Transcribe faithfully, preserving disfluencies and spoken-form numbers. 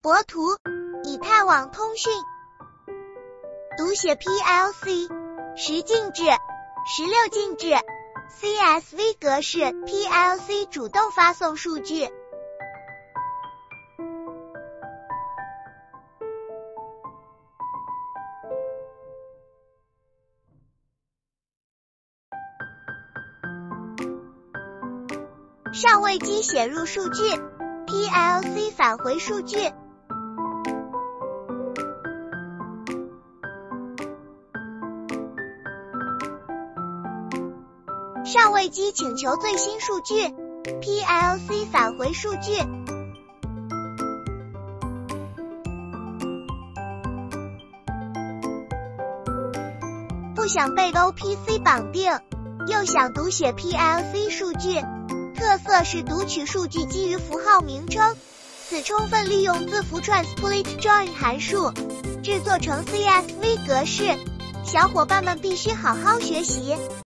博图，以太网通讯。读写 P L C 十进制、十六进制 C S V 格式 P L C 主动发送数据。上位机写入数据 ，P L C 返回数据。上位机请求最新数据 ，P L C 返回数据。不想被 O P C 绑定，又想读写 P L C 数据。特色是读取数据基于符号名称，此充分利用字符 transplet join 函数，制作成 C S V 格式。小伙伴们必须好好学习。